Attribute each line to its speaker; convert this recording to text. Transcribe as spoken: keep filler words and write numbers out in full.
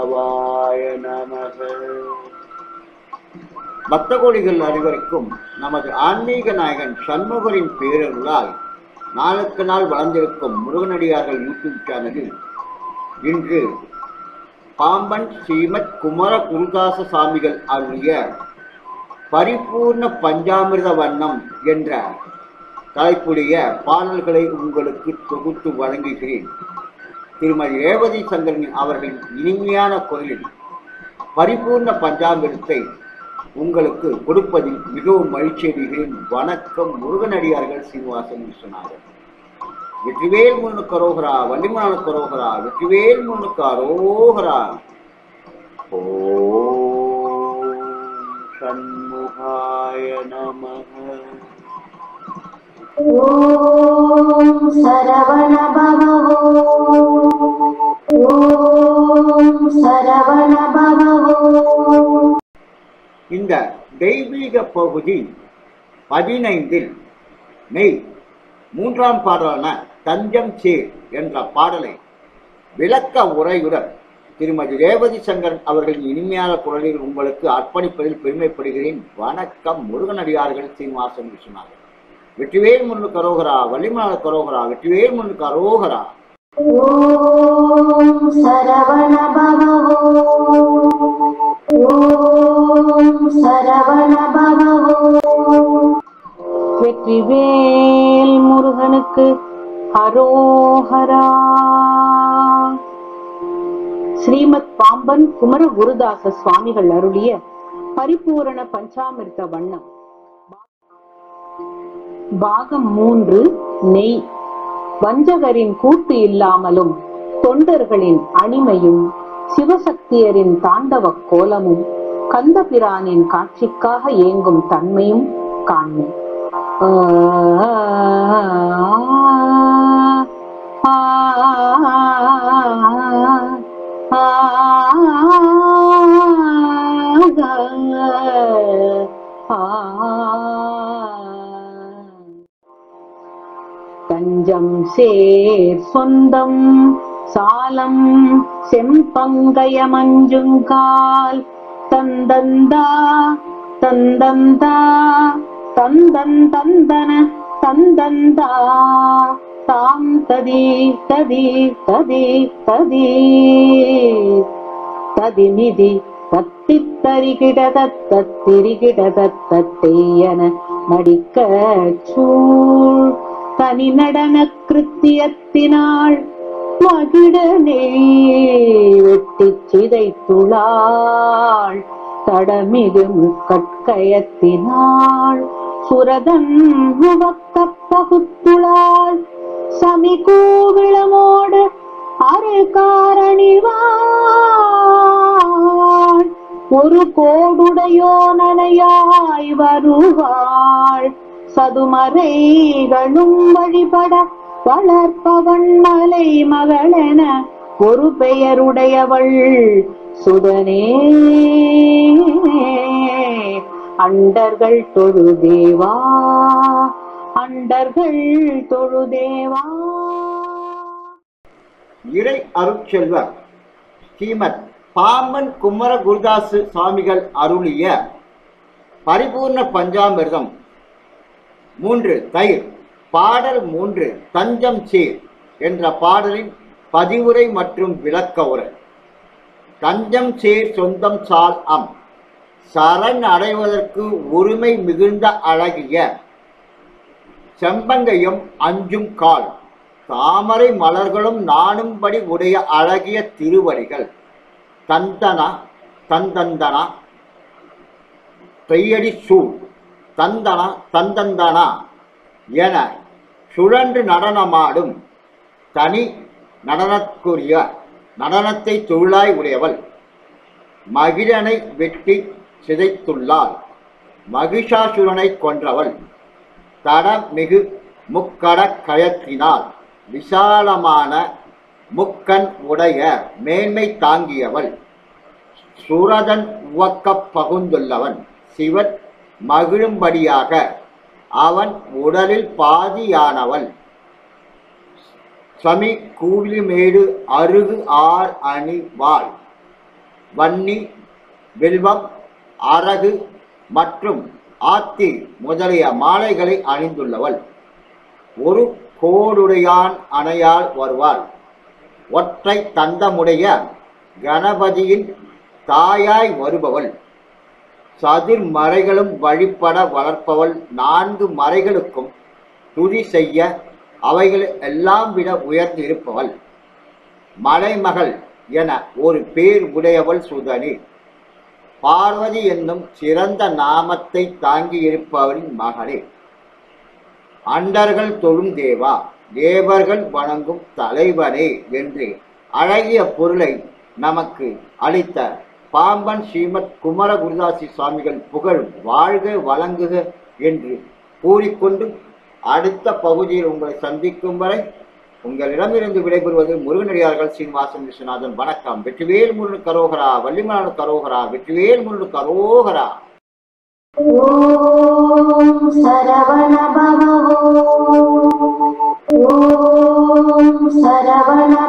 Speaker 1: சிவாய நமக. பக்த கோடிகள் அனைவருக்கும் நமது ஆன்மீக நாயகன் சண்முகரின் பேரருளால் நாளுக்கு நாள் வளர்ந்திருக்கும் முருகனடியார்கள் யூடியூப் சேனலில் இன்று பாம்பன் ஸ்ரீமத் குமர குருதாச சாமிகள் அருளிய பரிபூர்ண பஞ்சாமிர்த வண்ணம் என்ற தலைப்புடைய பாடல்களை உங்களுக்கு தொகுத்து வழங்குகிறேன். திருமதி ரேவதி சங்கரன் அவர்களின் இனிமையான குரலில் பரிபூர்ண பஞ்சாமிர்தத்தை உங்களுக்கு கொடுப்பதில் மிகவும் மகிழ்ச்சி அடைகிறேன். வணக்கம். முருகனடியார்கள் சீனிவாசன் விஸ்வநாதன். வெற்றிவேல் முருகனுக்கு அரோகரா, வள்ளிமலானுக்கு அரோகரா, வெற்றிவேல் முருகனுக்கு அரோகரா. ஓம் சண்முகாய நமக.
Speaker 2: ஓம் சரவண பவ. ஓம் சரவண பவ.
Speaker 1: இந்த தெய்வீக பகுதி பதினைந்தில் மெய் மூன்றாம் பாடலான தஞ்சம் சேர் என்ற பாடலை விளக்க உரையுடன் திருமதி ரேவதி சங்கரன் அவர்களின் இனிமையான குரலில் உங்களுக்கு அர்ப்பணிப்பதில் பெருமைப்படுகிறேன். வணக்கம். முருகனடியார்கள் சீனிவாசன் விஸ்வநாதன். வெற்றிவேல் முருகனுக்கு அரோகரா, வள்ளிமலானுக்கு அரோகரா, வெற்றிவேல் முருகனுக்கு அரோகரா.
Speaker 2: ஓம் சரவண பவ. ஓம் சரவண பவ. வெற்றிவேல் முருகனுக்கு அரோகரா. ஸ்ரீமத் பாம்பன் குமர குருதாச சுவாமிகள் அருளிய பரிபூரண பஞ்சாமிர்த வண்ணம் பாகம் மூன்று. நெய். வஞ்சகரின் கூட்டு இல்லாமலும் தொண்டர்களின் அணிமையும் சிவசக்தியரின் தாண்டவ கோலமும் கந்தபிரானின் காட்சிக்காக ஏங்கும் தன்மையும் காண்மை. தஞ்சம் சேர் சொந்தம் சாலம் செம்பங்கய மஞ்சுங்கால் தந்தந்தா தந்தந்தா தந்தன் தந்தன தந்தந்தா தாம் ததி ததி ததி ததி ததி நிதி தத்தி தரிகிடதத்திரிகிடதத்தையன மடிக்க சூழ் தனி நடன கிருத்தியத்தினாள் மகிழனே வெட்டி சிதைத்துளாள் தடமிகு முக்கட்கயத்தினாள் சுரதன் உவக்க பகுத்துளாள் சமிகூவிளமோடு அரு காரணிவாள் ஒரு கோடுடையோனையாய் வருவாள் சதுமறைகளும் வழிபட வளர்ப்பவன் மலை மகளென ஒரு பெயருடையவள் சுதனே. அண்டர்கள் தொழுதேவா, அண்டர்கள் தொழுதேவா.
Speaker 1: இறை அருட்செல்வர் ஸ்ரீமத் பாம்பன் குமர குருதாசு சுவாமிகள் அருளிய பரிபூர்ண பஞ்சாமிர்தம் மூன்று தயிர் பாடல் மூன்று தஞ்சம் சேர் என்ற பாடலின் பதிவுரை மற்றும் விளக்க உரை. தஞ்சம் சேர் சொந்தம் சால் அம் சரண் அடைவதற்கு உரிமை மிகுந்த அழகிய செம்பங்கையும் அஞ்சும் கால் தாமரை மலர்களும் நாணும்படி உடைய அழகிய திருவடிகள் தந்தனா தந்தந்தனா பெய்யடி சூழ் தந்தனா தந்தந்தனா என சுழன்று நடனமாடும் தனி நடனக்குரிய நடனத்தை தொழிலாய் உடையவள் மகிழனை வெட்டி சிதைத்துள்ளாள். மகிஷாசுரனை கொன்றவள் தடமிகு முக்கட கயத்தினால் விசாலமான முக்கண் உடைய மேன்மை தாங்கியவள். சுரதன் உவக்கப் பகுந்துள்ளவன் சிவன் மகிழும்படியாக அவன் உடலில் பாதியானவள். சமி கூலிமேடு அருகு ஆர் அணி வாழ் வன்னி, வில்வம், அரகு மற்றும் ஆத்தி முதலிய மாலைகளை அணிந்துள்ளவள். ஒரு கோடுடையான் அணையால் வருவாள். ஒற்றை தந்தமுடைய கணபதியின் தாயாய் வருபவள். சதுர் மறைகளும் வழிபட வளர்ப்பவள். நான்கு மறைகளுக்கும் துதி செய்ய அவைகள் எல்லாம் விட உயர்ந்து இருப்பவள். மலைமகள் என ஒரு பேர் உடையவள் சுதனி. பார்வதி என்னும் சிறந்த நாமத்தை தாங்கி இருப்பவளின் மகளே. அண்டர்கள் தொழும் தேவா, தேவர்கள் வணங்கும் தலைவனே என்று அழகிய பொருளை நமக்கு அளித்த பாம்பன் ஸ்ரீமத் குமர குருதாசி சுவாமிகள் புகழ் வாழ்க வழங்குக என்று கூறிக்கொண்டு அடுத்த பகுதியில் உங்களை சந்திக்கும் வரை உங்களிடமிருந்து விடைபெறுவது முருகனடியார்கள் சீனிவாசன் விஸ்வநாதன். வணக்கம். வெற்றிவேல் முருகன் கரோகரா, வள்ளிமலான கரோகரா, வெற்றிவேல் முருகன் கரோகரா.
Speaker 3: ஓம் சரவண பவ, ஓம் சரவண